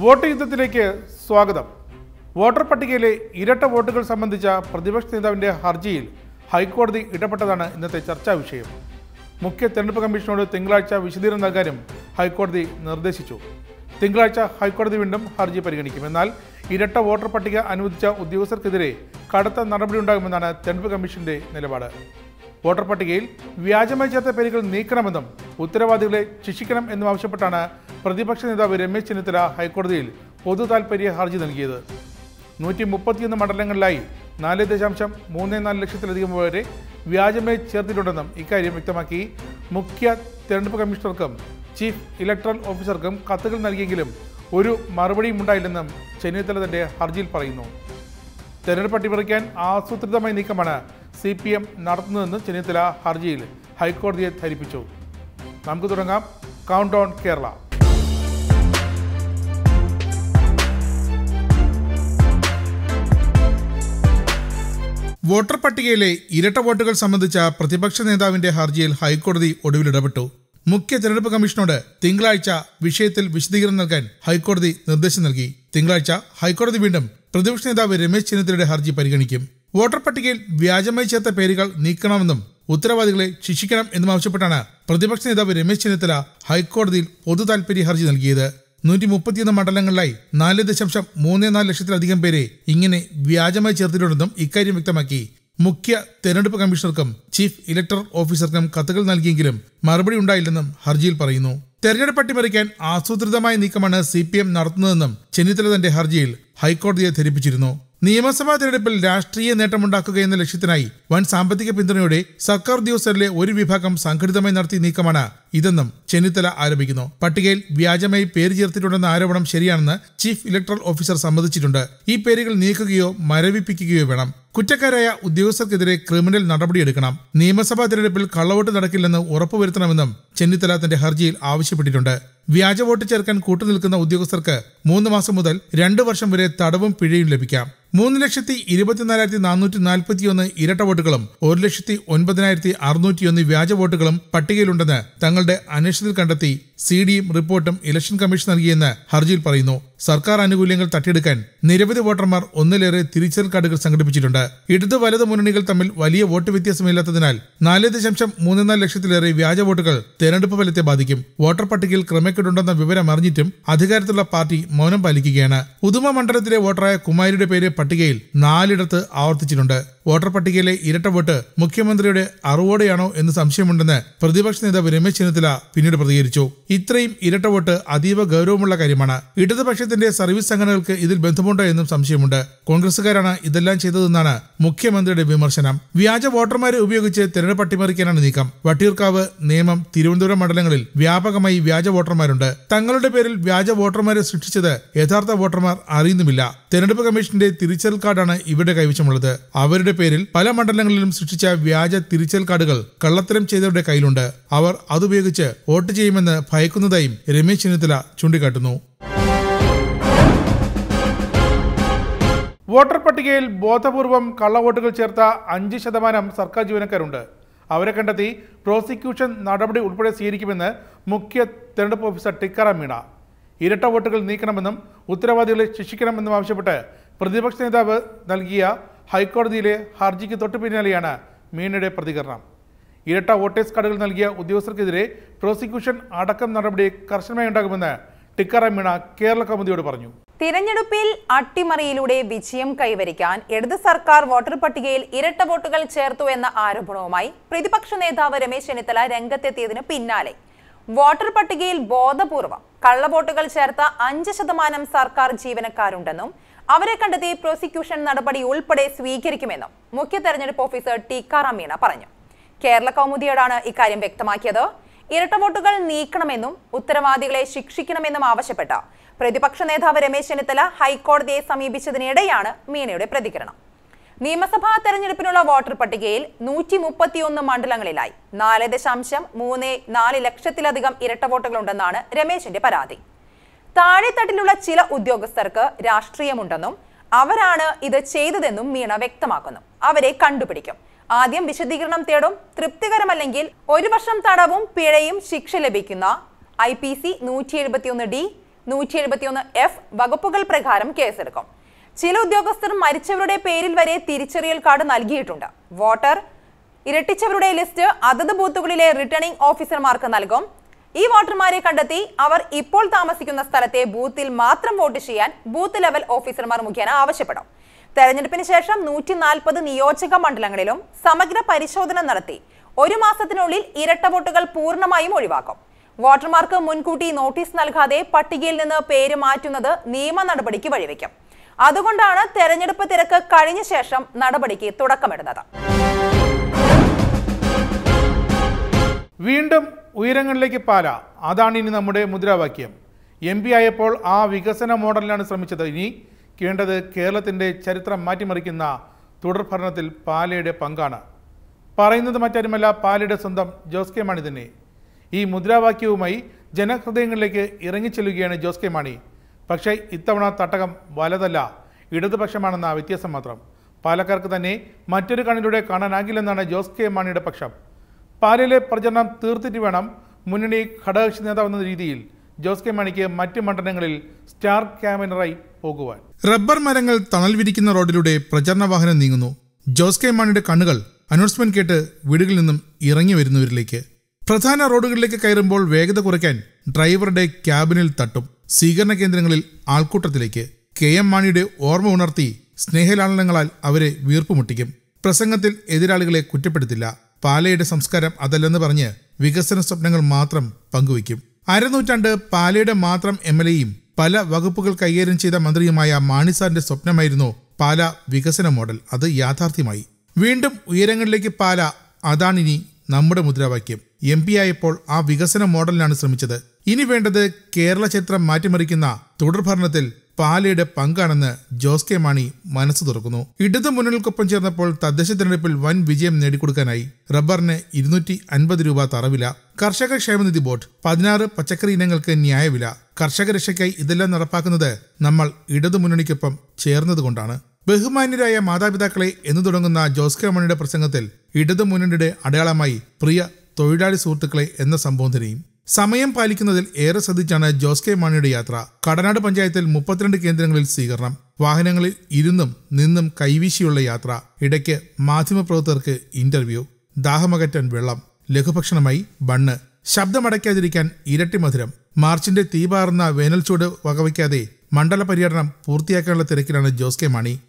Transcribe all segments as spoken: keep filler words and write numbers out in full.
Vote യുദ്ധത്തിലേക്ക് സ്വാഗതം. Voter പട്ടികയിലെ ഇരട്ട വോട്ടുകൾ സംബന്ധിച്ച പ്രതിപക്ഷ നേതാവിൻ്റെ ഹർജിയിൽ ഹൈക്കോടതി ഇടപെട്ടതാണ് ഇന്നത്തെ ചർച്ചാ വിഷയം. മുഖ്യ തെരഞ്ഞെടുപ്പ് കമ്മീഷനോട് തിങ്കളാഴ്ച വിശദീകരണം നൽകാനും ഹൈക്കോടതി നിർദ്ദേശിച്ചു. തിങ്കളാഴ്ച ഹൈക്കോടതി വീണ്ടും ഹർജി പരിഗണിക്കും. എന്നാൽ ഇരട്ട വോട്ടർ പട്ടിക അനുവദിച്ച ഉദ്യോഗസ്ഥർക്കെതിരെ കടുത്ത നടപടിയുണ്ടാകുമെന്നാണ് തെരഞ്ഞെടുപ്പ് കമ്മീഷന്റെ നിലപാട്. വോട്ടർ പട്ടികയിൽ വ്യാജമായി ചേർത്ത പേരുകൾ നീക്കണമെന്നും ഉത്തരവാദികളെ ശിക്ഷിക്കണം എന്നും ആവശ്യപ്പെട്ടാണ് പ്രതിപക്ഷ നേതാവ് രമേശ് ചെന്നിത്തല ഹൈക്കോടതിയിൽ പൊതു താൽപര്യ ഹർജി നൽകിയത്. നൂറ്റി മുപ്പത്തിയൊന്ന് മണ്ഡലങ്ങളിലായി നാല് ദശാംശം മൂന്ന് നാല് ലക്ഷത്തിലധികം പേരെ വ്യാജമായി ചേർത്തിട്ടുണ്ടെന്നും ഇക്കാര്യം വ്യക്തമാക്കി മുഖ്യ തെരഞ്ഞെടുപ്പ് കമ്മീഷണർക്കും ചീഫ് ഇലക്ടറൽ ഓഫീസർക്കും കത്തുകൾ നൽകിയെങ്കിലും ഒരു മറുപടിയും ഉണ്ടായില്ലെന്നും ചെന്നിത്തല തന്റെ ഹർജിയിൽ പറയുന്നു. തെരഞ്ഞെടുപ്പ് അട്ടിമറിക്കാൻ ആസൂത്രിതമായ നീക്കമാണ് സി പി എം നടത്തുന്നതെന്ന് ചെന്നിത്തല ഹർജിയിൽ ഹൈക്കോടതിയെ ധരിപ്പിച്ചു. നമുക്ക് തുടങ്ങാം കൗണ്ട് ഡൗൺ കേരള. വോട്ടർ പട്ടികയിലെ ഇരട്ട വോട്ടുകൾ സംബന്ധിച്ച പ്രതിപക്ഷ നേതാവിന്റെ ഹർജിയിൽ ഹൈക്കോടതി ഒടുവിൽ ഇടപെട്ടു. മുഖ്യ തെരഞ്ഞെടുപ്പ് കമ്മീഷനോട് തിങ്കളാഴ്ച വിഷയത്തിൽ വിശദീകരണം നൽകാൻ ഹൈക്കോടതി നിർദ്ദേശം നൽകി. തിങ്കളാഴ്ച ഹൈക്കോടതി വീണ്ടും പ്രതിപക്ഷ നേതാവ് രമേശ് ചെന്നിത്തലയുടെ ഹർജി പരിഗണിക്കും. വോട്ടർ പട്ടികയിൽ വ്യാജമായി ചേർത്ത പേരുകൾ നീക്കണമെന്നും ഉത്തരവാദികളെ ശിക്ഷിക്കണം എന്നും ആവശ്യപ്പെട്ടാണ് പ്രതിപക്ഷ നേതാവ് രമേശ് ചെന്നിത്തല ഹൈക്കോടതിയിൽ പൊതു താൽപര്യ ഹർജി നൽകിയത്. നൂറ്റി മുപ്പത്തിയൊന്ന് മണ്ഡലങ്ങളിലായി നാല് ദശാംശം മൂന്ന് നാല് ലക്ഷത്തിലധികം പേരെ ഇങ്ങനെ വ്യാജമായി ചേർത്തിട്ടുണ്ടെന്നും ഇക്കാര്യം വ്യക്തമാക്കി മുഖ്യ തെരഞ്ഞെടുപ്പ് കമ്മീഷണർക്കും ചീഫ് ഇലക്ടറൽ ഓഫീസർക്കും കത്തുകൾ നൽകിയെങ്കിലും മറുപടി ഉണ്ടായില്ലെന്നും ഹർജിയിൽ പറയുന്നു. തെരഞ്ഞെടുപ്പ് അട്ടിമറിക്കാൻ ആസൂത്രിതമായ നീക്കമാണ് സി പി എം നടത്തുന്നതെന്നും ചെന്നിത്തല തന്റെ ഹർജിയിൽ ഹൈക്കോടതിയെ ധരിപ്പിച്ചിരുന്നു. നിയമസഭാ തെരഞ്ഞെടുപ്പിൽ രാഷ്ട്രീയ നേട്ടമുണ്ടാക്കുക എന്ന ലക്ഷ്യത്തിനായി വൻ സാമ്പത്തിക പിന്തുണയോടെ സർക്കാർ ഉദ്യോഗസ്ഥരിലെ ഒരു വിഭാഗം സംഘടിതമായി നടത്തിയ നീക്കമാണ് ഇതെന്നും ചെന്നിത്തല ആരോപിക്കുന്നു. പട്ടികയിൽ വ്യാജമായി പേര് ചേർത്തിട്ടുണ്ടെന്ന ആരോപണം ശരിയാണെന്ന് ചീഫ് ഇലക്ടറൽ ഓഫീസർ സമ്മതിച്ചിട്ടുണ്ട്. ഈ പേരുകൾ നീക്കുകയോ മരവിപ്പിക്കുകയോ വേണം. കുറ്റക്കാരായ ഉദ്യോഗസ്ഥർക്കെതിരെ ക്രിമിനൽ നടപടിയെടുക്കണം. നിയമസഭാ തെരഞ്ഞെടുപ്പിൽ കള്ളവോട്ട് നടക്കില്ലെന്ന് ഉറപ്പുവരുത്തണമെന്നും ചെന്നിത്തല തന്റെ ഹർജിയിൽ ആവശ്യപ്പെട്ടിട്ടുണ്ട്. വ്യാജ വോട്ട് ചേർക്കാൻ കൂട്ടുനിൽക്കുന്ന ഉദ്യോഗസ്ഥർക്ക് മൂന്ന് മാസം മുതൽ രണ്ടു വർഷം വരെ തടവും പിഴയും ലഭിക്കാം. മൂന്ന് ലക്ഷത്തി ഇരുപത്തിനാലായിരത്തി നാനൂറ്റി നാൽപ്പത്തി ഒന്ന് ഇരട്ട വോട്ടുകളും ഒരു ലക്ഷത്തി ഒൻപതിനായിരത്തി അറുന്നൂറ്റിയൊന്ന് വ്യാജ വോട്ടുകളും പട്ടികയിലുണ്ടെന്ന് തങ്ങളുടെ അന്വേഷണത്തിൽ കണ്ടെത്തി സി ഡിയും റിപ്പോർട്ടും ഇലക്ഷൻ കമ്മീഷൻ നൽകിയെന്ന് ഹർജിയിൽ പറയുന്നു. സർക്കാർ ആനുകൂല്യങ്ങൾ തട്ടിയെടുക്കാൻ നിരവധി വോട്ടർമാർ ഒന്നിലേറെ തിരിച്ചറിയൽ കാർഡുകൾ സംഘടിപ്പിച്ചിട്ടുണ്ട്. ഇടത് വലത് മുന്നണികൾ തമ്മിൽ വലിയ വോട്ട് വ്യത്യാസമില്ലാത്തതിനാൽ നാല് ദശാംശം മൂന്ന് നാല് ലക്ഷത്തിലേറെ വ്യാജ വോട്ടുകൾ തെരഞ്ഞെടുപ്പ് ഫലത്തെ ബാധിക്കും. വോട്ടർ പട്ടികയിൽ ക്രമക്കേടുണ്ടെന്ന വിവരം അറിഞ്ഞിട്ടും അധികാരത്തിലുള്ള പാർട്ടി മൗനം പാലിക്കുകയാണ്. ഉദുമ മണ്ഡലത്തിലെ വോട്ടറായ കുമാരിയുടെ പേര് പട്ടികയിൽ നാലിടത്ത് ആവർത്തിച്ചിട്ടുണ്ട്. വോട്ടർ പട്ടികയിലെ ഇരട്ട വോട്ട് മുഖ്യമന്ത്രിയുടെ അറിവോടെയാണോ എന്ന് സംശയമുണ്ടെന്ന് പ്രതിപക്ഷ നേതാവ് രമേശ് ചെന്നിത്തല പിന്നീട് പ്രതികരിച്ചു. ഇത്രയും ഇരട്ട വോട്ട് അതീവ ഗൗരവമുള്ള കാര്യമാണ്. ഇടതുപക്ഷത്തിന്റെ സർവീസ് സംഘടനകൾക്ക് ഇതിൽ ബന്ധമുണ്ടോ എന്നും സംശയമുണ്ട്. കോൺഗ്രസുകാരാണ് ഇതെല്ലാം ചെയ്തതെന്നാണ് മുഖ്യമന്ത്രിയുടെ വിമർശനം. വ്യാജ വോട്ടർമാരെ ഉപയോഗിച്ച് തെരഞ്ഞെടുപ്പ് അട്ടിമറിക്കാനാണ് നീക്കം. വട്ടിയൂർക്കാവ്, നേമം, തിരുവനന്തപുരം മണ്ഡലങ്ങളിൽ വ്യാപകമായി വ്യാജ വോട്ടർമാരുണ്ട്. തങ്ങളുടെ പേരിൽ വ്യാജ വോട്ടർമാരെ സൃഷ്ടിച്ചത് യഥാർത്ഥ വോട്ടർമാർ അറിയുന്നുമില്ല. തെരഞ്ഞെടുപ്പ് കമ്മീഷന്റെ തിരിച്ചറിയൽ കാർഡാണ് ഇവരുടെ കൈവശമുള്ളത്. അവരുടെ പേരിൽ പല മണ്ഡലങ്ങളിലും സൃഷ്ടിച്ച വ്യാജ തിരിച്ചറിയൽ കാർഡുകൾ കള്ളത്തരം ചെയ്തവരുടെ കയ്യിലുണ്ട്. അവർ അതുപയോഗിച്ച് വോട്ട് ചെയ്യുമെന്ന് ഭയക്കുന്നതായും രമേശ് ചെന്നിത്തല ചൂണ്ടിക്കാട്ടുന്നു. വോട്ടർ പട്ടികയിൽ ബോധപൂർവം കള്ളവോട്ടുകൾ ചേർത്ത അഞ്ച് ശതമാനം സർക്കാർ ജീവനക്കാരുണ്ട്. അവരെ കണ്ടെത്തി പ്രോസിക്യൂഷൻ നടപടി ഉൾപ്പെടെ സ്വീകരിക്കുമെന്ന് മുഖ്യ തെരഞ്ഞെടുപ്പ് ഓഫീസർ ടിക്കാറാം മീണ. ഇരട്ട വോട്ടുകൾ നീക്കണമെന്നും ഉത്തരവാദികളെ ശിക്ഷിക്കണമെന്നും ആവശ്യപ്പെട്ട് പ്രതിപക്ഷ നേതാവ് നൽകിയ ഹൈക്കോടതിയിലെ ഹർജിക്ക് തൊട്ടു പിന്നാലെയാണ് മീണയുടെ പ്രതികരണം. ഇരട്ട വോട്ടേഴ്സ് കാർഡുകൾ നൽകിയ ഉദ്യോഗസ്ഥർക്കെതിരെ പ്രോസിക്യൂഷൻ അടക്കം നടപടി കർശനമായി ഉണ്ടാകുമെന്ന് ടിക്കാറാം മീണ കേരള കൗമുദിയോട് പറഞ്ഞു. തിരഞ്ഞെടുപ്പിൽ അട്ടിമറിയിലൂടെ വിജയം കൈവരിക്കാൻ ഇടത് സർക്കാർ വോട്ടർ പട്ടികയിൽ ഇരട്ട വോട്ടുകൾ ചേർത്തു എന്ന ആരോപണവുമായി പ്രതിപക്ഷ നേതാവ് രമേശ് ചെന്നിത്തല രംഗത്തെത്തിയതിനു പിന്നാലെ വോട്ടർ പട്ടികയിൽ ബോധപൂർവം കള്ളവോട്ടുകൾ ചേർത്ത അഞ്ച് ശതമാനം സർക്കാർ ജീവനക്കാരുണ്ടെന്നും അവരെ കണ്ടെത്തി പ്രോസിക്യൂഷൻ നടപടി ഉൾപ്പെടെ സ്വീകരിക്കുമെന്നും മുഖ്യ തെരഞ്ഞെടുപ്പ് ഓഫീസർ ടിക്കാറാം മീണ പറഞ്ഞു. കേരള കൗമുദിയോടാണ് ഇക്കാര്യം വ്യക്തമാക്കിയത്. ഇരട്ട വോട്ടുകൾ നീക്കണമെന്നും ഉത്തരവാദികളെ ശിക്ഷിക്കണമെന്നും ആവശ്യപ്പെട്ട പ്രതിപക്ഷ നേതാവ് രമേശ് ചെന്നിത്തല ഹൈക്കോടതിയെ സമീപിച്ചതിനിടെയാണ് മീണയുടെ പ്രതികരണം. നിയമസഭാ തെരഞ്ഞെടുപ്പിനുള്ള വോട്ടർ പട്ടികയിൽ നൂറ്റി മുപ്പത്തിയൊന്ന് മണ്ഡലങ്ങളിലായി നാല് ദശാംശം മൂന്ന് നാല് ലക്ഷത്തിലധികം ഇരട്ട വോട്ടുകളുണ്ടെന്നാണ് രമേശിന്റെ പരാതി. താഴെത്തട്ടിലുള്ള ചില ഉദ്യോഗസ്ഥർക്ക് രാഷ്ട്രീയമുണ്ടെന്നും അവരാണ് ഇത് ചെയ്തതെന്നും മീണ വ്യക്തമാക്കുന്നു. അവരെ കണ്ടുപിടിക്കും. ആദ്യം വിശദീകരണം തേടും. തൃപ്തികരമല്ലെങ്കിൽ ഒരു വർഷം തടവും പിഴയും ശിക്ഷ ലഭിക്കുന്ന ഐ പി സി നൂറ്റി എഴുപത്തി ഒന്ന് ഡി നൂറ്റി എഴുപത്തിയൊന്ന് എഫ് വകുപ്പുകൾ പ്രകാരം കേസെടുക്കും. ചില ഉദ്യോഗസ്ഥർ മരിച്ചവരുടെ പേരിൽ വരെ തിരിച്ചറിയൽ കാർഡ് നൽകിയിട്ടുണ്ട്. വോട്ടർ ഇരട്ടിച്ചവരുടെ ലിസ്റ്റ് അതത് ബൂത്തുകളിലെ റിട്ടേണിംഗ് ഓഫീസർമാർക്ക് നൽകും. ഈ വോട്ടർമാരെ കണ്ടെത്തി അവർ ഇപ്പോൾ താമസിക്കുന്ന സ്ഥലത്തെ ബൂത്തിൽ മാത്രം വോട്ട് ചെയ്യാൻ ബൂത്ത് ലെവൽ ഓഫീസർമാർ മുഖേന ആവശ്യപ്പെടും. തെരഞ്ഞെടുപ്പിന് ശേഷം നൂറ്റി നാൽപ്പത് നിയോജക മണ്ഡലങ്ങളിലും സമഗ്ര പരിശോധന നടത്തി ഒരു മാസത്തിനുള്ളിൽ ഇരട്ട വോട്ടുകൾ പൂർണ്ണമായും ഒഴിവാക്കും. വോട്ടർമാർക്ക് മുൻകൂട്ടി നോട്ടീസ് നൽകാതെ പട്ടികയിൽ നിന്ന് പേര് മാറ്റുന്നത് നിയമ നടപടിക്ക് വഴിവെക്കും. അതുകൊണ്ടാണ് തെരഞ്ഞെടുപ്പ് തിരക്ക് കഴിഞ്ഞ ശേഷം നടപടിക്ക് തുടക്കമിടുന്നത്. വീണ്ടും ഉയരങ്ങളിലേക്ക് പാല, അതാണ് ഇനി നമ്മുടെ മുദ്രാവാക്യം. എം പി ആയപ്പോൾ ആ വികസന മോഡലിലാണ് ശ്രമിച്ചത്. ഇനി വേണ്ടത് കേരളത്തിൻ്റെ ചരിത്രം മാറ്റിമറിക്കുന്ന തുടർഭരണത്തിൽ പാലയുടെ പങ്കാണ്. പറയുന്നത് മറ്റാരുമല്ല, പാലയുടെ സ്വന്തം ജോസ് കെ മാണി തന്നെ. ഈ മുദ്രാവാക്യവുമായി ജനഹൃദയങ്ങളിലേക്ക് ഇറങ്ങിച്ചെല്ലുകയാണ് ജോസ് കെ മാണി. പക്ഷേ ഇത്തവണ തട്ടകം വലതല്ല, ഇടതുപക്ഷമാണെന്ന വ്യത്യാസം മാത്രം. പാലക്കാർക്ക് തന്നെ മറ്റൊരു കണ്ണിലൂടെ കാണാനാകില്ലെന്നാണ് ജോസ് കെ മാണിയുടെ പക്ഷം. പാലയിലെ പ്രചരണം തീർത്തിട്ട് വേണം മുന്നണി ഘടകകക്ഷി നേതാവെന്ന രീതിയിൽ ജോസ് കെ മാണിക്ക് മറ്റ് മണ്ഡലങ്ങളിൽ സ്റ്റാർ ക്യാമ്പയിനറായി പോകുവാൻ. റബ്ബർ മരങ്ങൾ തണൽ വിരിക്കുന്ന റോഡിലൂടെ പ്രചരണ വാഹനം നീങ്ങുന്നു. ജോസ് കെ മാണിയുടെ കണ്ണുകൾ അനൗൺസ്മെന്റ് കേട്ട് വീടുകളിൽ നിന്നും ഇറങ്ങി വരുന്നവരിലേക്ക്. പ്രധാന റോഡുകളിലേക്ക് കയറുമ്പോൾ വേഗത കുറയ്ക്കാൻ ഡ്രൈവറുടെ ക്യാബിനിൽ തട്ടും. സ്വീകരണ കേന്ദ്രങ്ങളിൽ ആൾക്കൂട്ടത്തിലേക്ക്. കെ എം മാണിയുടെ ഓർമ്മ ഉണർത്തി സ്നേഹലാളനങ്ങളാൽ അവരെ വീർപ്പുമുട്ടിക്കും. പ്രസംഗത്തിൽ എതിരാളികളെ കുറ്റപ്പെടുത്തില്ല. പാലയുടെ സംസ്കാരം അതല്ലെന്ന് പറഞ്ഞ് വികസന സ്വപ്നങ്ങൾ മാത്രം പങ്കുവയ്ക്കും. അരനൂറ്റാണ്ട് പാലയുടെ മാത്രം എം എൽ എയും പല വകുപ്പുകൾ കൈകാര്യം ചെയ്ത മന്ത്രിയുമായ മാണിസാറിന്റെ സ്വപ്നമായിരുന്നു പാല വികസന മോഡൽ. അത് യാഥാർത്ഥ്യമായി. വീണ്ടും ഉയരങ്ങളിലേക്ക് പാല, അതാണിനി നമ്മുടെ മുദ്രാവാക്യം. എം പി ആയപ്പോൾ ആ വികസന മോഡലിനാണ് ശ്രമിച്ചത്. ഇനി വേണ്ടത് കേരള ചരിത്രം മാറ്റിമറിക്കുന്ന തുടർഭരണത്തിൽ പാലയുടെ പങ്കാണെന്ന് ജോസ് കെ മാണി മനസ്സ് തുറക്കുന്നു. ഇടതു മുന്നണികൾക്കൊപ്പം ചേർന്നപ്പോൾ തദ്ദേശ തെരഞ്ഞെടുപ്പിൽ വൻ വിജയം നേടിക്കൊടുക്കാനായി. റബ്ബറിന് ഇരുന്നൂറ്റി അൻപത് രൂപ തറവില, കർഷക ക്ഷേമനിധി ബോർഡ്, പതിനാറ് പച്ചക്കറി ഇനങ്ങൾക്ക് ന്യായവില. കർഷക രക്ഷയ്ക്കായി ഇതെല്ലാം നടപ്പാക്കുന്നത് നമ്മൾ ഇടതു മുന്നണിക്കൊപ്പം ചേർന്നതുകൊണ്ടാണ്. ബഹുമാന്യരായ മാതാപിതാക്കളെ എന്നു തുടങ്ങുന്ന ജോസ് കെ മാണിയുടെ പ്രസംഗത്തിൽ ഇടതു മുന്നണിയുടെ അടയാളമായി പ്രിയ തൊഴിലാളി സുഹൃത്തുക്കളെ എന്ന സംബോധനയും. സമയം പാലിക്കുന്നതിൽ ഏറെ ശ്രദ്ധിച്ചാണ് ജോസ് കെ മാണിയുടെ യാത്ര. കടനാട് പഞ്ചായത്തിൽ മുപ്പത്തിരണ്ട് കേന്ദ്രങ്ങളിൽ സ്വീകരണം. വാഹനങ്ങളിൽ ഇരുന്നും നിന്നും കൈവീശിയുള്ള യാത്ര. ഇടയ്ക്ക് മാധ്യമപ്രവർത്തകർക്ക് ഇന്റർവ്യൂ. ദാഹമകറ്റാൻ വെള്ളം, ലഘുഭക്ഷണമായി ബണ്ണ്, ശബ്ദമടയ്ക്കാതിരിക്കാൻ ഇരട്ടി മധുരം. മാർച്ചിന്റെ തീപാറുന്ന വേനൽച്ചൂട് വകവയ്ക്കാതെ മണ്ഡല പര്യടനം പൂർത്തിയാക്കാനുള്ള തിരക്കിലാണ് ജോസ് കെ മാണി.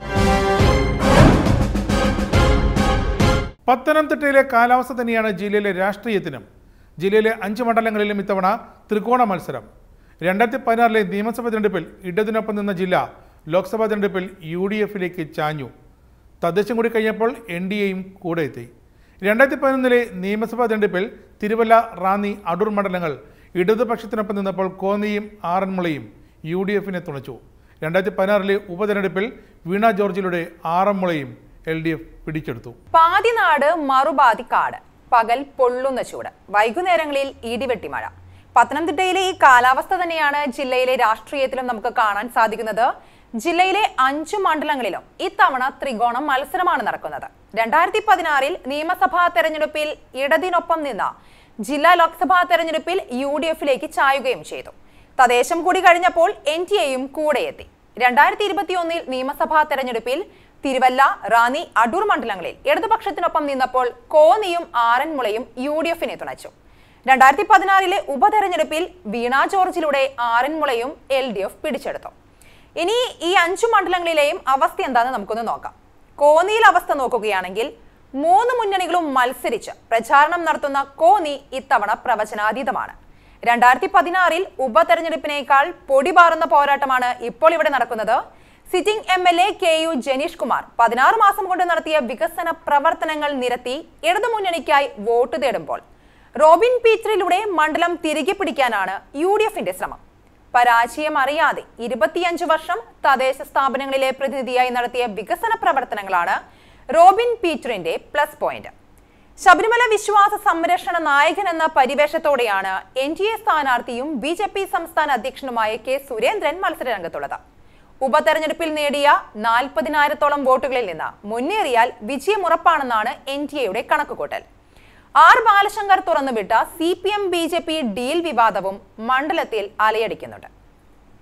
പത്തനംതിട്ടയിലെ കാലാവസ്ഥ തന്നെയാണ് ജില്ലയിലെ രാഷ്ട്രീയത്തിനും. ജില്ലയിലെ അഞ്ച് മണ്ഡലങ്ങളിലും ഇത്തവണ ത്രികോണ മത്സരം. രണ്ടായിരത്തി പതിനാറിലെ നിയമസഭാ തെരഞ്ഞെടുപ്പിൽ ഇടതിനൊപ്പം നിന്ന ജില്ല ലോക്സഭാ തെരഞ്ഞെടുപ്പിൽ യു ഡി എഫിലേക്ക് ചാഞ്ഞു. തദ്ദേശം കൂടി കഴിഞ്ഞപ്പോൾ എൻ ഡി എയും കൂടെ എത്തി. രണ്ടായിരത്തി പതിനൊന്നിലെ നിയമസഭാ തെരഞ്ഞെടുപ്പിൽ തിരുവല്ല, റാന്നി, അടൂർ മണ്ഡലങ്ങൾ ഇടതുപക്ഷത്തിനൊപ്പം നിന്നപ്പോൾ കോന്നിയും ആറന്മുളയും യു ഡി എഫിനെ തുണച്ചു. രണ്ടായിരത്തി പതിനാറിലെ ഉപതെരഞ്ഞെടുപ്പിൽ വീണ ജോർജിലൂടെ ആറന്മുളയും എൽ ഡി എഫ് പിടിച്ചെടുത്തു. പാതിനാട് മറുപാതിക്കാട്, പകൽ പൊള്ളുന്ന ചൂട്, വൈകുന്നേരങ്ങളിൽ ഇടിവെട്ടി മഴ. പത്തനംതിട്ടയിലെ ഈ കാലാവസ്ഥ തന്നെയാണ് ജില്ലയിലെ രാഷ്ട്രീയത്തിലും നമുക്ക് കാണാൻ സാധിക്കുന്നത്. ജില്ലയിലെ അഞ്ചു മണ്ഡലങ്ങളിലും ഇത്തവണ ത്രികോണം മത്സരമാണ് നടക്കുന്നത്. രണ്ടായിരത്തി പതിനാറിൽ നിയമസഭാ തെരഞ്ഞെടുപ്പിൽ ഇടതിനൊപ്പം നിന്ന ജില്ലാ ലോക്സഭാ തെരഞ്ഞെടുപ്പിൽ യു ഡി എഫിലേക്ക് ചായുകയും ചെയ്തു. തദ്ദേശം കൂടി കഴിഞ്ഞപ്പോൾ എൻ ടി എയും കൂടെയെത്തി. രണ്ടായിരത്തി ഇരുപത്തി ഒന്നിൽ നിയമസഭാ തെരഞ്ഞെടുപ്പിൽ തിരുവല്ല, റാന്നി, അടൂർ മണ്ഡലങ്ങളിൽ ഇടതുപക്ഷത്തിനൊപ്പം നിന്നപ്പോൾ കോന്നിയും ആറന്മുളയും യു ഡി എഫിനെ തുണച്ചു. രണ്ടായിരത്തി പതിനാറിലെ ഉപതെരഞ്ഞെടുപ്പിൽ വീണ ജോർജിലൂടെ ആറന്മുളയും എൽ ഡി എഫ് പിടിച്ചെടുത്തു. ഇനി ഈ അഞ്ചു മണ്ഡലങ്ങളിലെയും അവസ്ഥ എന്താണെന്ന് നമുക്കൊന്ന് നോക്കാം. കോന്നിയിൽ അവസ്ഥ നോക്കുകയാണെങ്കിൽ മൂന്ന് മുന്നണികളും മത്സരിച്ച് പ്രചാരണം നടത്തുന്ന കോന്നി ഇത്തവണ പ്രവചനാതീതമാണ്. രണ്ടായിരത്തി പതിനാറിൽ ഉപതെരഞ്ഞെടുപ്പിനേക്കാൾ പൊടിപാറുന്ന പോരാട്ടമാണ് ഇപ്പോൾ ഇവിടെ നടക്കുന്നത്. Sitting M L A K U Janeesh Kumar പതിനാറ് മാസം കൊണ്ട് നടത്തിയ വികസന പ്രവർത്തനങ്ങൾ നിരത്തി ഇടതുമുന്നണിക്കായി വോട്ട് തേടുമ്പോൾ റോബിൻ പീറ്ററിലൂടെ മണ്ഡലം തിരികെ പിടിക്കാനാണ് യു ഡി എഫിന്റെ ശ്രമം. പരാജയം അറിയാതെ ഇരുപത്തിയഞ്ചു വർഷം തദ്ദേശ സ്ഥാപനങ്ങളിലെ പ്രതിനിധിയായി നടത്തിയ വികസന പ്രവർത്തനങ്ങളാണ് റോബിൻ പീറ്ററിന്റെ പ്ലസ് പോയിന്റ്. ശബരിമല വിശ്വാസ സംരക്ഷണ നായകൻ എന്ന പരിവേഷത്തോടെയാണ് എൻ ഡി എ സ്ഥാനാർത്ഥിയും ബി ജെ പി സംസ്ഥാന അധ്യക്ഷനുമായ കെ സുരേന്ദ്രൻ മത്സരരംഗത്തുള്ളത്. ഉപതെരഞ്ഞെടുപ്പിൽ നേടിയ നാൽപ്പതിനായിരത്തോളം വോട്ടുകളിൽ നിന്ന് മുന്നേറിയാൽ വിജയം ഉറപ്പാണെന്നാണ് എൻ ഡി എയുടെ കണക്കുകൂട്ടൽ. ആർ ബാലശങ്കർ തുറന്നുവിട്ട C P M B J P deal വിവാദവും മണ്ഡലത്തിൽ അലയടിക്കുന്നുണ്ട്.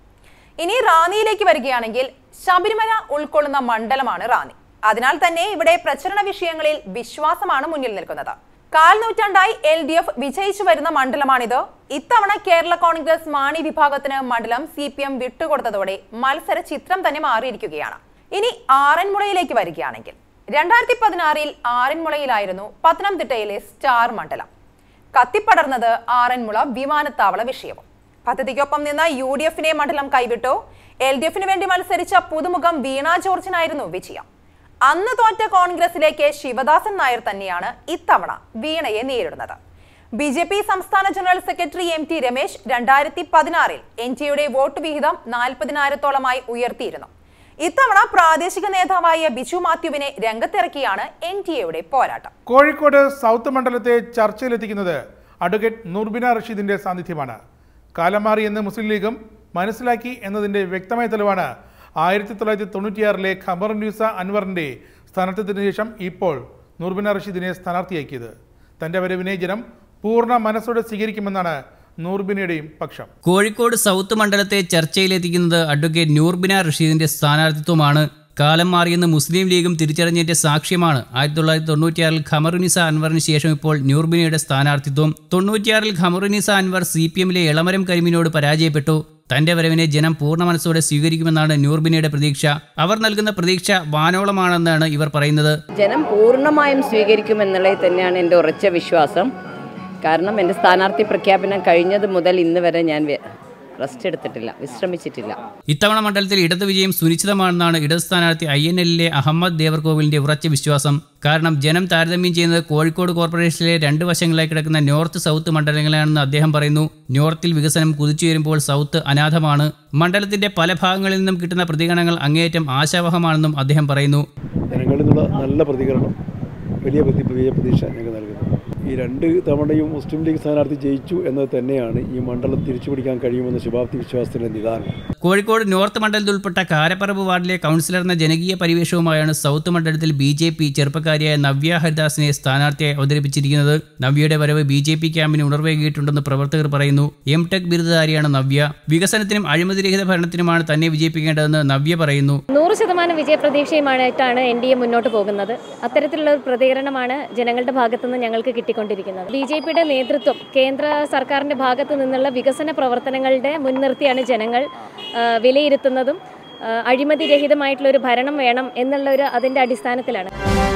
ഇനി റാന്നിയിലേക്ക് വരികയാണെങ്കിൽ ശബരിമല ഉൾക്കൊള്ളുന്ന മണ്ഡലമാണ് റാന്നി. അതിനാൽ തന്നെ ഇവിടെ പ്രചരണ വിഷയങ്ങളിൽ വിശ്വാസമാണ് മുന്നിൽ നിൽക്കുന്നത്. കാൽ നൂറ്റാണ്ടായി എൽ ഡി എഫ് വിജയിച്ചു വരുന്ന മണ്ഡലമാണിത്. ഇത്തവണ കേരള കോൺഗ്രസ് മാണി വിഭാഗത്തിന് മണ്ഡലം സി പി എം വിട്ടുകൊടുത്തതോടെ മത്സര ചിത്രം തന്നെ മാറിയിരിക്കുകയാണ്. ഇനി ആറന്മുളയിലേക്ക് വരികയാണെങ്കിൽ രണ്ടായിരത്തി പതിനാറിൽ ആറന്മുളയിലായിരുന്നു പത്തനംതിട്ടയിലെ സ്റ്റാർ മണ്ഡലം. കത്തിപ്പടർന്നത് ആറന്മുള വിമാനത്താവള വിഷയവും. പദ്ധതിക്കൊപ്പം നിന്ന് യു ഡി എഫിനെ മണ്ഡലം കൈവിട്ടു. എൽ ഡി എഫിന് വേണ്ടി മത്സരിച്ച പുതുമുഖം വീണ ജോർജിനായിരുന്നു വിജയം. അന്ന് തോറ്റ കോൺഗ്രസിലേക്ക് ശിവദാസൻ നായർ തന്നെയാണ് ഇത്തവണ വീണയെ നേരിടുന്നത്. ബി ജെ പി സംസ്ഥാന general secretary M T Ramesh രണ്ടായിരത്തി പതിനാറിൽ എൻ ടി എയുടെ വോട്ട് വിഹിതം നാൽപ്പതിനായിരത്തോളമായി ഉയർത്തിയിരുന്നു. ഇത്തവണ പ്രാദേശിക നേതാവായ ബിജു മാത്യുവിനെ രംഗത്തിറക്കിയാണ് എൻ ടി എയുടെ പോരാട്ടം. കോഴിക്കോട് സൗത്ത് മണ്ഡലത്തെ ചർച്ചയിലെത്തിക്കുന്നത് അഡ്വക്കേറ്റ് നൂർബിന റഷീദിന്റെ സാന്നിധ്യമാണ്. കാലം മാറി എന്ന് മുസ്ലിം ലീഗും മനസ്സിലാക്കി എന്നതിന്റെ വ്യക്തമായ തെളിവാണ് ആയിരത്തി തൊള്ളായിരത്തി തൊണ്ണൂറ്റിയാറിലെ ഖമറുന്നീസ അൻവറിന്റെ സ്ഥാനാർത്ഥിത്വത്തിന് ശേഷം ഇപ്പോൾ നൂർബിന റഷീദിനെ സ്ഥാനാർത്ഥിയാക്കിയത്. തന്റെ വരവിനെ ജനം പൂർണ്ണ മനസ്സോടെ സ്വീകരിക്കുമെന്നാണ് നൂർബിനയുടെയും പക്ഷം. കോഴിക്കോട് സൗത്ത് മണ്ഡലത്തെ ചർച്ചയിലെത്തിക്കുന്നത് അഡ്വക്കേറ്റ് നൂർബിന റഷീദിന്റെ സ്ഥാനാർത്ഥിത്വമാണ്. കാലം മാറിയെന്ന് മുസ്ലിം ലീഗും തിരിച്ചറിഞ്ഞതിന്റെ സാക്ഷ്യമാണ് ആയിരത്തി തൊള്ളായിരത്തി തൊണ്ണൂറ്റിയാറിൽ ഖമറുന്നീസ അൻവറിന് ശേഷം ഇപ്പോൾ നൂർബിനയുടെ സ്ഥാനാർത്ഥിത്വം. തൊണ്ണൂറ്റിയാറിൽ ഖമറുന്നീസ അൻവർ സി പി എമ്മിലെ എളമരം കരിമിനോട് പരാജയപ്പെട്ടു. തന്റെ വരവിനെ ജനം പൂർണ്ണ മനസ്സോടെ സ്വീകരിക്കുമെന്നാണ് നൂർബിനയുടെ പ്രതീക്ഷ. അവർ നൽകുന്ന പ്രതീക്ഷ വാനോളമാണെന്നാണ് ഇവർ പറയുന്നത്. ജനം പൂർണ്ണമായും സ്വീകരിക്കുമെന്നുള്ളത് തന്നെയാണ് എൻ്റെ ഉറച്ച വിശ്വാസം. കാരണം എൻ്റെ സ്ഥാനാർത്ഥി പ്രഖ്യാപനം കഴിഞ്ഞത് മുതൽ ഇന്ന് വരെ ഞാൻ റെസ്റ്റ് എടുത്തിട്ടില്ല, വിശ്രമിച്ചിട്ടില്ല. ഇത്തവണ മണ്ഡലത്തിൽ ഇടത് വിജയം സുനിശ്ചിതമാണെന്നാണ് ഇടത് സ്ഥാനാർത്ഥി ഐ എൻ എല്ലിലെ അഹമ്മദ് ദേവർകോവിലിന്റെ ഉറച്ച വിശ്വാസം. കാരണം ജനം താരതമ്യം ചെയ്യുന്നത് കോഴിക്കോട് കോർപ്പറേഷനിലെ രണ്ട് വശങ്ങളായി കിടക്കുന്ന നോർത്ത് സൗത്ത് മണ്ഡലങ്ങളാണെന്ന് അദ്ദേഹം പറയുന്നു. നോർത്തിൽ വികസനം കുതിച്ചുയരുമ്പോൾ സൗത്ത് അനാഥമാണ്. മണ്ഡലത്തിന്റെ പല ഭാഗങ്ങളിൽ നിന്നും കിട്ടുന്ന പ്രതികരണങ്ങൾ അങ്ങേയറ്റം ആശാവഹമാണെന്നും അദ്ദേഹം പറയുന്നു. ജനങ്ങളിൽ നിന്നുള്ള നല്ല പ്രതികരണം, വലിയ വലിയ പ്രതീക്ഷ ഞങ്ങൾ നൽകുന്നു. ഈ രണ്ട് തവണയും മുസ്ലിം ലീഗ് സ്ഥാനാർത്ഥി ജയിച്ചു എന്നത് തന്നെയാണ് ഈ മണ്ഡലം തിരിച്ചുപിടിക്കാൻ കഴിയുമെന്ന ശുഭാപ്തി വിശ്വാസത്തിന്റെ നിദാനം. കോഴിക്കോട് നോർത്ത് മണ്ഡലത്തിൽ ഉൾപ്പെട്ട കാരപ്പറമ്പ് വാർഡിലെ കൗൺസിലർ എന്ന ജനകീയ പരിവേഷവുമായാണ് സൗത്ത് മണ്ഡലത്തിൽ ബി ജെ പി ചെറുപ്പക്കാരിയായ നവ്യ ഹരിദാസിനെ സ്ഥാനാർത്ഥിയായി അവതരിപ്പിച്ചിരിക്കുന്നത്. നവ്യയുടെ വരവ് ബി ജെ പി ക്യാമ്പിന് ഉണർവേകിയിട്ടുണ്ടെന്ന് പ്രവർത്തകർ പറയുന്നു. എം ടെക് ബിരുദധാരിയാണ് നവ്യ. വികസനത്തിനും അഴിമതിരഹിത ഭരണത്തിനുമാണ് തന്നെ വിജയിപ്പിക്കേണ്ടതെന്ന് നവ്യ പറയുന്നു. നൂറ് ശതമാനം വിജയപ്രതീക്ഷയുമായിട്ടാണ് എൻ ഡി എ മുന്നോട്ട് പോകുന്നത്. അത്തരത്തിലുള്ള ഒരു പ്രതികരണമാണ് ജനങ്ങളുടെ ഭാഗത്തുനിന്ന് ഞങ്ങൾക്ക് കിട്ടിക്കൊണ്ടിരിക്കുന്നത്. ബി ജെ പിയുടെ നേതൃത്വം, കേന്ദ്ര സർക്കാരിന്റെ ഭാഗത്തു നിന്നുള്ള വികസന പ്രവർത്തനങ്ങളുടെ മുൻനിർത്തിയാണ് ജനങ്ങൾ വിലയിരുത്തുന്നതും. അഴിമതിരഹിതമായിട്ടുള്ള ഒരു ഭരണം വേണം എന്നുള്ള ഒരു അതിന്റെ അടിസ്ഥാനത്തിലാണ്.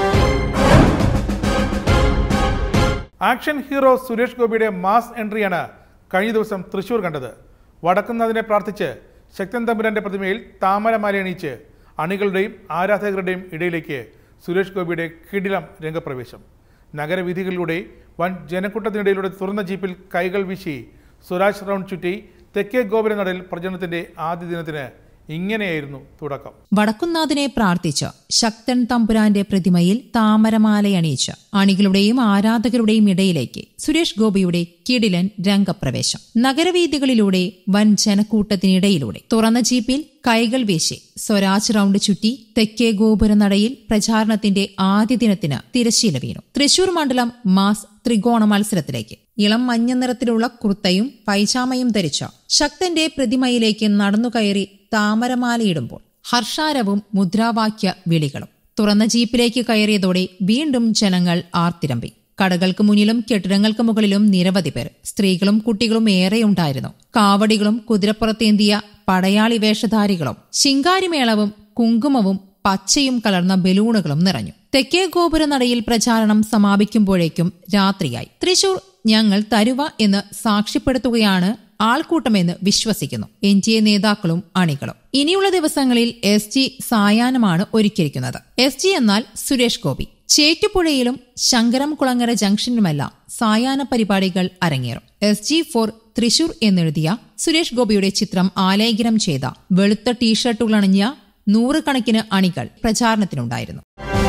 ആക്ഷൻ ഹീറോ സുരേഷ് ഗോപിയുടെ മാസ് എൻട്രിയാണ് കഴിഞ്ഞ ദിവസം തൃശൂർ കണ്ടത്. വടക്കുന്നതിനെ പ്രാർത്ഥിച്ച് ശക്തൻ തമ്പുരാന്റെ പ്രതിമയിൽ താമരമാല അണിയിച്ച് അണികളുടെയും ആരാധകരുടെയും ഇടയിലേക്ക് സുരേഷ് ഗോപിയുടെ കിടിലം രംഗപ്രവേശം. നഗരവീഥികളിലൂടെ വൻ ജനക്കൂട്ടത്തിനിടയിലൂടെ തുറന്ന ജീപ്പിൽ കൈകൾ വീശി സ്വരാജ് റൗണ്ട് ചുറ്റി തെക്കേ ഗോപുരനടയിൽ പ്രചരണത്തിന്റെ ആദ്യ ദിനത്തിന് ഇങ്ങനെയായിരുന്നു തുടക്കം. വടക്കുന്നാഥനെ പ്രാർത്ഥിച്ച് ശക്തൻ തമ്പുരാന്റെ പ്രതിമയിൽ താമരമാലയണിയിച്ച് അണികളുടെയും ആരാധകരുടെയും ഇടയിലേക്ക് സുരേഷ് ഗോപിയുടെ കിടിലൻ രംഗപ്രവേശം. നഗരവീഥികളിലൂടെ വൻ ജനക്കൂട്ടത്തിനിടയിലൂടെ തുറന്ന ജീപ്പിൽ കൈകൾ വീശി സ്വരാജ് റൗണ്ട് ചുറ്റി തെക്കേ ഗോപുരനടയിൽ പ്രചാരണത്തിന്റെ ആദ്യ ദിനത്തിന് തിരശ്ശീല വീണു. തൃശൂർ മണ്ഡലം മാസ് ത്രികോണ മത്സരത്തിലേക്ക് ഇളം മഞ്ഞ നിറത്തിലുള്ള കുർത്തയും പൈജാമയും ധരിച്ച ശക്തന്റെ പ്രതിമയിലേക്ക് നടന്നുകയറി താമരമാലയിടുമ്പോൾ ഹർഷാരവും മുദ്രാവാക്യ വിളികളും. തുറന്ന ജീപ്പിലേക്ക് കയറിയതോടെ വീണ്ടും ജനങ്ങൾ ആർത്തിരമ്പി. കടകൾക്ക് മുന്നിലും കെട്ടിടങ്ങൾക്ക് മുകളിലും നിരവധി പേർ, സ്ത്രീകളും കുട്ടികളും ഏറെയുണ്ടായിരുന്നു. കാവടികളും കുതിരപ്പുറത്തേന്തിയ പടയാളി വേഷധാരികളും ശിങ്കാരിമേളവും കുങ്കുമവും പച്ചയും കലർന്ന ബലൂണുകളും നിറഞ്ഞു. തെക്കേ ഗോപുരനടയിൽ പ്രചാരണം സമാപിക്കുമ്പോഴേക്കും രാത്രിയായി. തൃശൂർ ഞങ്ങൾ തരുവ എന്ന് സാക്ഷ്യപ്പെടുത്തുകയാണ് ആൾക്കൂട്ടമെന്ന് വിശ്വസിക്കുന്നു എൻ ഡി എ നേതാക്കളും അണികളും. ഇനിയുള്ള ദിവസങ്ങളിൽ എസ് ജി സായാഹ്നമാണ് ഒരുക്കിയിരിക്കുന്നത്. എസ് ജി എന്നാൽ സുരേഷ് ഗോപി. ചേറ്റുപുഴയിലും ശങ്കരം കുളങ്ങര ജംഗ്ഷനിലുമെല്ലാം സായാഹ്ന പരിപാടികൾ അരങ്ങേറും. എസ് ജി ഫോർ തൃശൂർ എന്നെഴുതിയ സുരേഷ് ഗോപിയുടെ ചിത്രം ആലേഖനം ചെയ്ത വെളുത്ത ടീഷർട്ടുകളണിഞ്ഞ നൂറുകണക്കിന് അണികൾ പ്രചാരണത്തിനുണ്ടായിരുന്നു.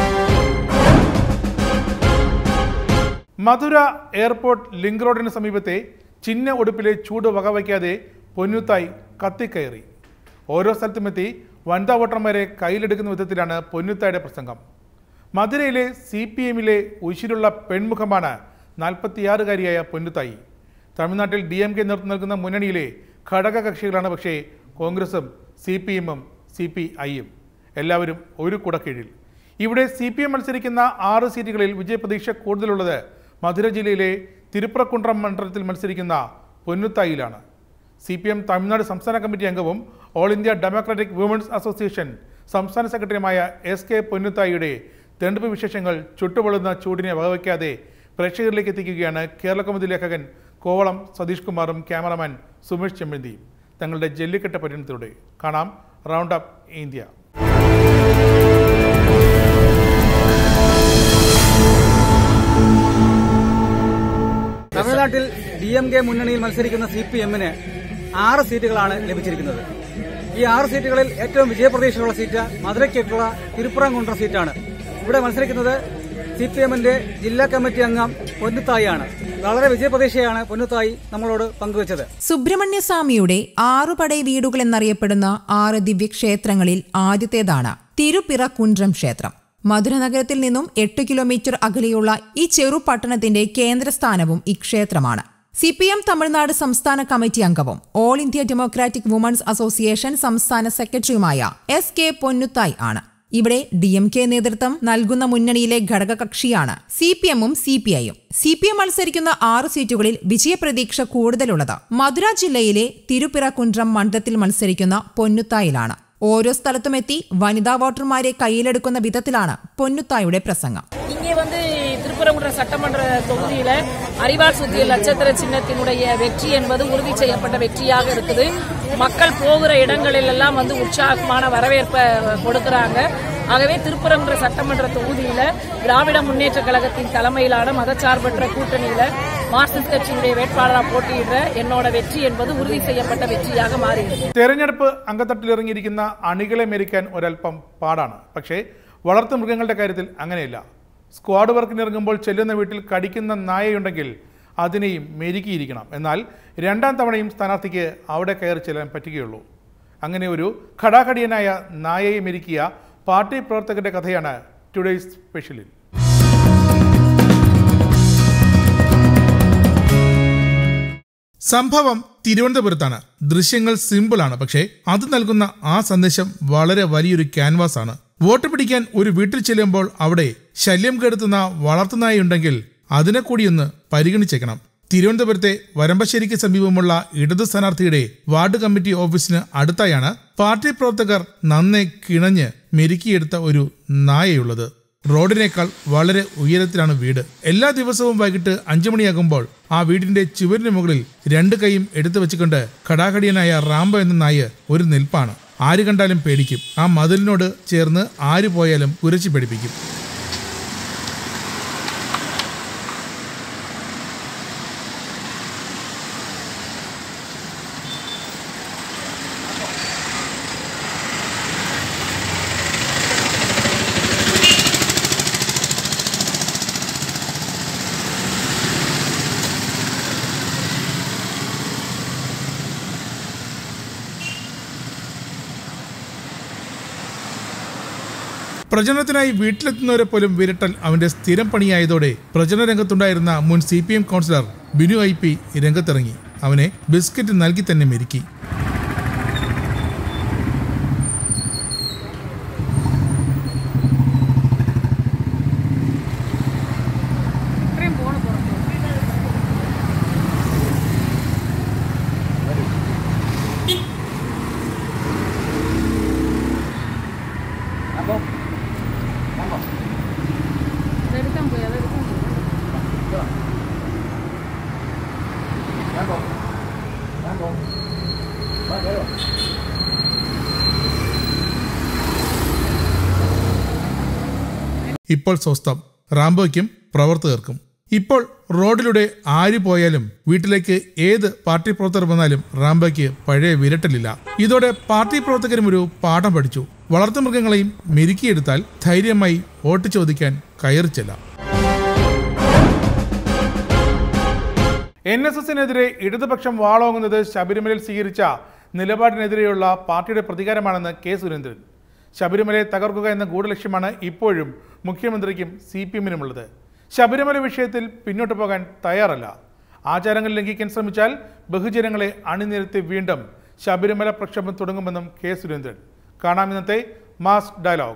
മധുര എയർപോർട്ട് ലിങ്ക് റോഡിന് സമീപത്തെ ചിന്ന ഉടുപ്പിലെ ചൂട് വകവയ്ക്കാതെ പൊന്നുത്തായി കത്തിക്കയറി. ഓരോ സ്ഥലത്തുമെത്തി വനിതാ വോട്ടർമാരെ കയ്യിലെടുക്കുന്ന വിധത്തിലാണ് പൊന്നുത്തായുടെ പ്രസംഗം. മധുരയിലെ സി പി എമ്മിലെ ഉശിരുള്ള പെൺമുഖമാണ് നാൽപ്പത്തിയാറുകാരിയായ പൊന്നുത്തായി. തമിഴ്നാട്ടിൽ ഡി എം കെ നേതൃത്വം നൽകുന്ന മുന്നണിയിലെ ഘടകകക്ഷികളാണ്. പക്ഷേ കോൺഗ്രസും സി പി എമ്മും സി പി ഐയും എല്ലാവരും ഒരു കുടക്കീഴിൽ. ഇവിടെ സി പി എം മത്സരിക്കുന്ന ആറ് സീറ്റുകളിൽ വിജയപ്രതീക്ഷ കൂടുതലുള്ളത് മധുര ജില്ലയിലെ തിരുപ്പുറക്കുണ്ട്രം മണ്ഡലത്തിൽ മത്സരിക്കുന്ന പൊന്നുത്തായിലാണ്. സി പി എം തമിഴ്നാട് സംസ്ഥാന കമ്മിറ്റി അംഗവും all India democratic women's association സംസ്ഥാന സെക്രട്ടറിയുമായ എസ് കെ പൊന്നുത്തായിയുടെ തെരഞ്ഞെടുപ്പ് വിശേഷങ്ങൾ ചുട്ടുപൊള്ളുന്ന ചൂടിനെ വകവയ്ക്കാതെ പ്രേക്ഷകരിലേക്ക് എത്തിക്കുകയാണ് കേരള കൗമുദി ലേഖകൻ കോവളം സതീഷ് കുമാറും ക്യാമറമാൻ സുമേഷ് ചെമ്മന്തിയും തങ്ങളുടെ ജല്ലിക്കെട്ട് പര്യടനത്തിലൂടെ. കാണാം റൗണ്ട് അപ്പ് ഇന്ത്യ. തമിഴ്നാട്ടിൽ ഡി എം കെ മുന്നണിയിൽ മത്സരിക്കുന്ന സി പി എമ്മിന് ആറ് സീറ്റുകളാണ് ലഭിച്ചിരിക്കുന്നത്. ഈ ആറ് സീറ്റുകളിൽ ഏറ്റവും വിജയപ്രതീക്ഷയുള്ള സീറ്റ് മധുരയ്ക്കുള്ള തിരുപ്പുറംകുണ്ട്രം സീറ്റാണ്. ഇവിടെ മത്സരിക്കുന്നത് സി പി എമ്മിന്റെ ജില്ലാ കമ്മിറ്റി അംഗം പൊന്നുത്തായിയാണ്. വളരെ വിജയപ്രതീക്ഷയാണ് പൊന്നുത്തായി നമ്മളോട് പങ്കുവച്ചത്. സുബ്രഹ്മണ്യസ്വാമിയുടെ ആറുപടൈ വീടുകൾ എന്നറിയപ്പെടുന്ന ആറ് ദിവ്യക്ഷേത്രങ്ങളിൽ ആദ്യത്തേതാണ് തിരുപ്പിറക്കുണ്ട്രം ക്ഷേത്രം. മധുര നഗരത്തിൽ നിന്നും എട്ട് കിലോമീറ്റർ അകലെയുള്ള ഈ ചെറു പട്ടണത്തിന്റെ കേന്ദ്രസ്ഥാനവും ഇക്ഷേത്രമാണ്. സി പി എം തമിഴ്നാട് സംസ്ഥാന കമ്മിറ്റി അംഗവും all India democratic women's association സംസ്ഥാന സെക്രട്ടറിയുമായ എസ് കെ പൊന്നുത്തായി ആണ്. ഇവിടെ ഡി എം കെ നേതൃത്വം നൽകുന്ന മുന്നണിയിലെ ഘടകകക്ഷിയാണ് സി പി എമ്മും സി പി ഐയും. സി പി എം മത്സരിക്കുന്ന ആറ് സീറ്റുകളിൽ വിജയപ്രതീക്ഷ കൂടുതലുള്ളത് മധുര ജില്ലയിലെ തിരുപ്പിറക്കുണ്ട്രം മണ്ഡലത്തിൽ മത്സരിക്കുന്ന പൊന്നുത്തായിലാണ്. ഓരോ സ്ഥലത്തുമെത്തി വനിതാ വോട്ടർമാരെ കയ്യിലെടുക്കുന്ന വിധത്തിലാണ് പൊന്നുത്തായുടെ പ്രസംഗം. இங்கே வந்து திருப்பரங்குன்றம் சட்டமன்ற தொகுதியில அறிவால் சுத்திய நட்சத்திர சின்னத்தினுடைய வெற்றி என்பது உறுதி செய்யப்பட்ட வெற்றியாக இருக்குது. மக்கள் போகிற இடங்களில் எல்லாம் வந்து உற்சாகமான வரவேற்பை கொடுக்கிறாங்க. ஆகவே திருப்பரங்குன்றம் சட்டமன்ற தொகுதியில திராவிட முன்னேற்ற கழகத்தின் தலைமையிலான மதச்சார்பற்ற கூட்டணியில மார்க்சிஸ்ட் கட்சியினுடைய வேட்பாளராக போட்டியிடுற என்னோட வெற்றி என்பது உறுதி செய்யப்பட்ட வெற்றியாக മാറിയത്. തെരഞ്ഞെടുപ്പ് അങ്കത്തട്ടിലിറങ്ങിയിരിക്കുന്ന അണികളെ മെരിക്കാൻ ഒരൽപ്പം പാടാണ്. പക്ഷേ വളർത്തു മൃഗങ്ങളുടെ കാര്യത്തിൽ അങ്ങനെയല്ല. സ്ക്വാഡ് വർക്കിനിറങ്ങുമ്പോൾ ചെല്ലുന്ന വീട്ടിൽ കടിക്കുന്ന നായയുണ്ടെങ്കിൽ അതിനെയും മെരുക്കിയിരിക്കണം. എന്നാൽ രണ്ടാം തവണയും സ്ഥാനാർത്ഥിക്ക് അവിടെ കയറി ചെല്ലാൻ പറ്റുകയുള്ളൂ. അങ്ങനെ ഒരു ഖടാഖടിയനായ നായയെ മെരുക്കിയ പാർട്ടി പ്രവർത്തകരുടെ കഥയാണ് ടുഡേയ്സ് സ്പെഷ്യലിൽ. സംഭവം തിരുവനന്തപുരത്താണ്. ദൃശ്യങ്ങൾ സിമ്പിളാണ്, പക്ഷേ അത് നൽകുന്ന ആ സന്ദേശം വളരെ വലിയൊരു ക്യാൻവാസ് ആണ്. വോട്ട് പിടിക്കാൻ ഒരു വീട്ടിൽ ചെല്ലുമ്പോൾ അവിടെ ശല്യം കെടുത്തുന്ന വളർത്തുനായുണ്ടെങ്കിൽ അതിനെ കൂടിയൊന്ന് പരിഗണിച്ചേക്കണം. തിരുവനന്തപുരത്തെ വരമ്പശ്ശേരിക്ക് സമീപമുള്ള ഇടതു സ്ഥാനാർത്ഥിയുടെ വാർഡ് കമ്മിറ്റി ഓഫീസിന് അടുത്തായാണ് പാർട്ടി പ്രവർത്തകർ നന്നെ കിണഞ്ഞ് മെരുക്കിയെടുത്ത ഒരു നായയുള്ളത്. റോഡിനേക്കാൾ വളരെ ഉയരത്തിലാണ് വീട്. എല്ലാ ദിവസവും വൈകിട്ട് അഞ്ചു മണിയാകുമ്പോൾ ആ വീടിന്റെ ചുവരിന് മുകളിൽ രണ്ട് കൈയും എടുത്തു വെച്ചുകൊണ്ട് ഖടാഖടിയനായ റാംബോ എന്ന നായ ഒരു നിൽപ്പാണ്. ആര് കണ്ടാലും പേടിക്കും. ആ മതിലിനോട് ചേർന്ന് ആര് പോയാലും കുരച്ചു പേടിപ്പിക്കും. പ്രചരണത്തിനായി വീട്ടിലെത്തുന്നവരെ പോലും വിരട്ടൽ അവന്റെ സ്ഥിരം പണിയായതോടെ പ്രചരണ രംഗത്തുണ്ടായിരുന്ന മുൻ C P M councillor Binu I P രംഗത്തിറങ്ങി. അവനെ ബിസ്ക്കറ്റ് നൽകി തന്നെ മെരുക്കി. ഇപ്പോൾ സ്വസ്ഥം റാംബോയ്ക്കും പ്രവർത്തകർക്കും. ഇപ്പോൾ റോഡിലൂടെ ആര് പോയാലും വീട്ടിലേക്ക് ഏത് പാർട്ടി പ്രവർത്തകർ വന്നാലും റാംബോയ്ക്ക് പഴയ വിരട്ടലില്ല. ഇതോടെ പാർട്ടി പ്രവർത്തകരും ഒരു പാഠം പഠിച്ചു. വളർത്തുമൃഗങ്ങളെയും മെരുക്കിയെടുത്താൽ ധൈര്യമായി വോട്ട് ചോദിക്കാൻ കയറിച്ചെല്ലാം. എൻ എസ് എസിനെതിരെ ഇടതുപക്ഷം വാളോങ്ങുന്നത് ശബരിമലയിൽ സ്വീകരിച്ച നിലപാടിനെതിരെയുള്ള പാർട്ടിയുടെ പ്രതികാരമാണെന്ന് കെ സുരേന്ദ്രൻ. ശബരിമലയെ തകർക്കുക എന്ന ഗൂഢലക്ഷ്യമാണ് ഇപ്പോഴും മുഖ്യമന്ത്രിക്കും സി പി എമ്മിനുമുള്ളത്. ശബരിമല വിഷയത്തിൽ പിന്നോട്ട് പോകാൻ തയ്യാറല്ല. ആചാരങ്ങൾ ലംഘിക്കാൻ ശ്രമിച്ചാൽ ബഹുജനങ്ങളെ അണിനിരത്തി വീണ്ടും ശബരിമല പ്രക്ഷോഭം തുടങ്ങുമെന്നും കെ സുരേന്ദ്രൻ. കാണാം ഇന്നത്തെ മാസ് ഡയലോഗ്.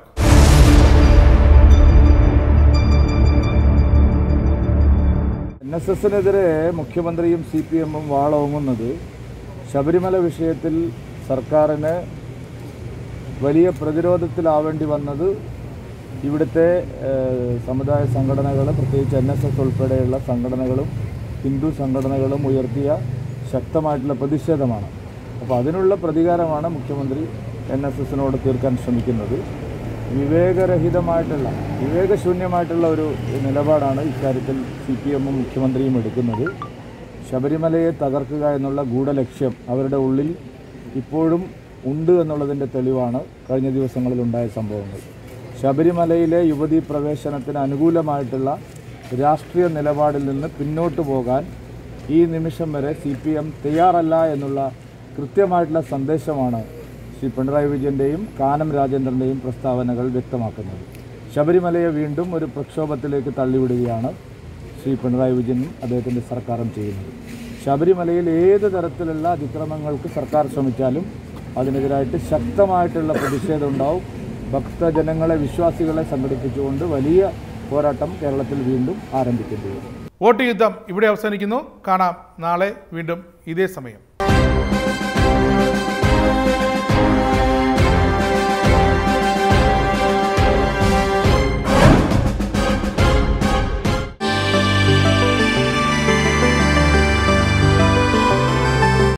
എൻ എസ് എസിനെതിരെ മുഖ്യമന്ത്രിയും സി പി എമ്മും വാളോങ്ങുന്നത് ശബരിമല വിഷയത്തിൽ സർക്കാരിന് വലിയ പ്രതിരോധത്തിലാവേണ്ടി വന്നത് ഇവിടുത്തെ സമുദായ സംഘടനകൾ, പ്രത്യേകിച്ച് എൻ എസ് എസ് ഉൾപ്പെടെയുള്ള സംഘടനകളും ഹിന്ദു സംഘടനകളും ഉയർത്തിയ ശക്തമായിട്ടുള്ള പ്രതിഷേധമാണ്. അപ്പോൾ അതിനുള്ള പ്രതികാരമാണ് മുഖ്യമന്ത്രി എൻ എസ് എസിനോട് തീർക്കാൻ ശ്രമിക്കുന്നത്. വിവേകരഹിതമായിട്ടുള്ള വിവേകശൂന്യമായിട്ടുള്ള ഒരു നിലപാടാണ് ഇക്കാര്യത്തിൽ സി പി എമ്മും മുഖ്യമന്ത്രിയും എടുക്കുന്നത്. ശബരിമലയെ തകർക്കുക എന്നുള്ള ഗൂഢലക്ഷ്യം അവരുടെ ഉള്ളിൽ ഇപ്പോഴും ഉണ്ട് എന്നുള്ളതിൻ്റെ തെളിവാണ് കഴിഞ്ഞ ദിവസങ്ങളിലുണ്ടായ സംഭവങ്ങൾ. ശബരിമലയിലെ യുവതീ പ്രവേശനത്തിന് അനുകൂലമായിട്ടുള്ള രാഷ്ട്രീയ നിലപാടിൽ നിന്ന് പിന്നോട്ട് പോകാൻ ഈ നിമിഷം വരെ സി പി എം തയ്യാറല്ല എന്നുള്ള കൃത്യമായിട്ടുള്ള സന്ദേശമാണ് ശ്രീ പിണറായി വിജയൻ്റെയും കാനം രാജേന്ദ്രൻ്റെയും പ്രസ്താവനകൾ വ്യക്തമാക്കുന്നത്. ശബരിമലയെ വീണ്ടും ഒരു പ്രക്ഷോഭത്തിലേക്ക് തള്ളിവിടുകയാണ് ശ്രീ പിണറായി വിജയനും അദ്ദേഹത്തിൻ്റെ സർക്കാരും ചെയ്യുന്നത്. ശബരിമലയിൽ ഏത് തരത്തിലുള്ള അതിക്രമങ്ങൾക്ക് സർക്കാർ ശ്രമിച്ചാലും അതിനെതിരായിട്ട് ശക്തമായിട്ടുള്ള പ്രതിഷേധം ഉണ്ടാവും. ഭക്തജനങ്ങളെ, വിശ്വാസികളെ സംഘടിപ്പിച്ചുകൊണ്ട് വലിയ പോരാട്ടം കേരളത്തിൽ വീണ്ടും ആരംഭിക്കേണ്ടി വരും. വോട്ട് യുദ്ധം ഇവിടെ അവസാനിക്കുന്നു. കാണാം നാളെ വീണ്ടും ഇതേ സമയം.